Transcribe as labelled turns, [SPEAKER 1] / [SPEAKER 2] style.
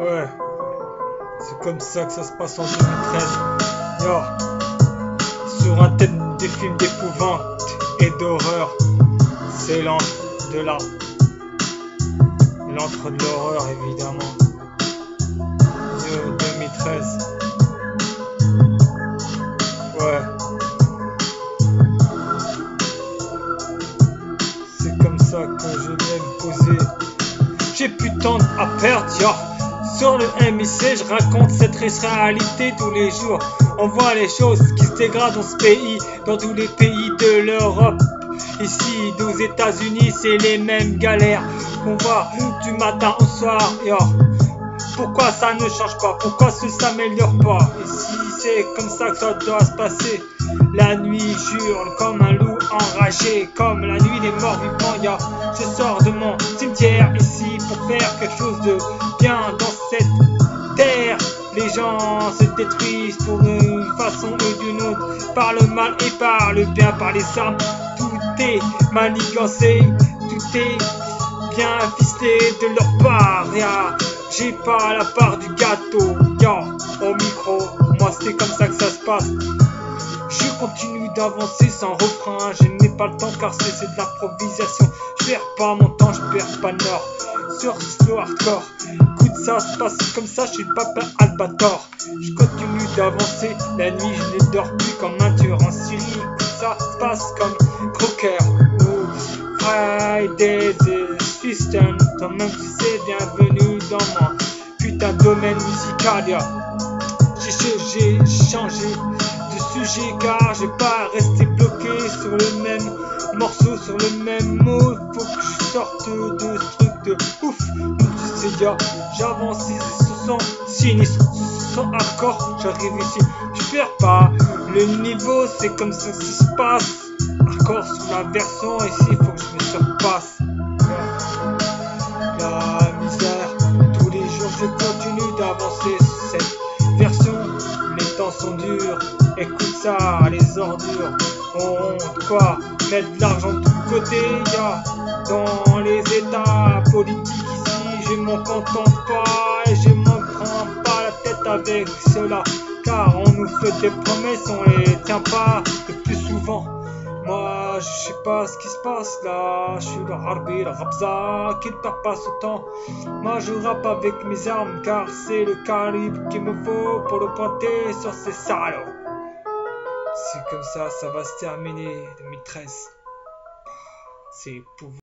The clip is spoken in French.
[SPEAKER 1] Ouais, c'est comme ça que ça se passe en 2013. Yo, sur un thème des films d'épouvante et d'horreur, c'est l'antre de l'horreur évidemment. Yo, 2013. Ouais, c'est comme ça que je vais me poser. J'ai plus de temps à perdre, yo. Sur le MIC, je raconte cette riche réalité tous les jours. On voit les choses qui se dégradent dans ce pays, dans tous les pays de l'Europe. Ici, aux États-Unis, c'est les mêmes galères qu'on voit du matin au soir. Yo. Pourquoi ça ne change pas? Pourquoi ça s'améliore pas? Ici, c'est comme ça que ça doit se passer. La nuit hurle comme un loup enragé, comme la nuit des morts vivants. Yo. Je sors de mon cimetière ici pour faire quelque chose de bien dans cette terre. Les gens se détruisent pour une façon ou d'une autre, par le mal et par le bien, par les armes. Tout est manigancé, tout est bien ficelé de leur part. J'ai pas la part du gâteau, au micro, moi c'est comme ça que ça se passe. Je continue d'avancer sans refrain, je n'ai pas le temps car c'est de l'improvisation. Je perds pas mon temps, je perds pas le nord sur ce hardcore. Écoute, ça se passe comme ça, je suis papa Albator. Je continue d'avancer, la nuit je ne dors plus comme un tueur en série. Ça se passe comme Crocker ou Friday the System. Toi-même tu sais, bienvenue dans mon putain de domaine musical. J'ai changé de sujet car je vais pas rester bloqué sur le même morceau, sur le même mot. Faut que je sorte de ce truc de ouf. Donc tu sais, j'avance, ce sont sinistres, ce sont hardcore. J'arrive ici, je perds pas le niveau, c'est comme ça que ça se passe. Hardcore sur la version, ici faut que je me surpasse. La misère, tous les jours je continue d'avancer cette version. Les temps sont durs, écoute ça, les ordures ont quoi? Mettre de l'argent de tous côtés, dans les états politiques ici, je m'en contente pas et je m'en prends pas la tête avec cela, car on nous fait des promesses, on les tient pas le plus souvent. Moi je sais pas ce qui se passe là, je suis le harbi, le rabza qui ne perd pas ce temps. Moi je rappe avec mes armes car c'est le calibre qu'il me faut pour le pointer sur ces salauds. C'est comme ça va se terminer 2013. C'est pour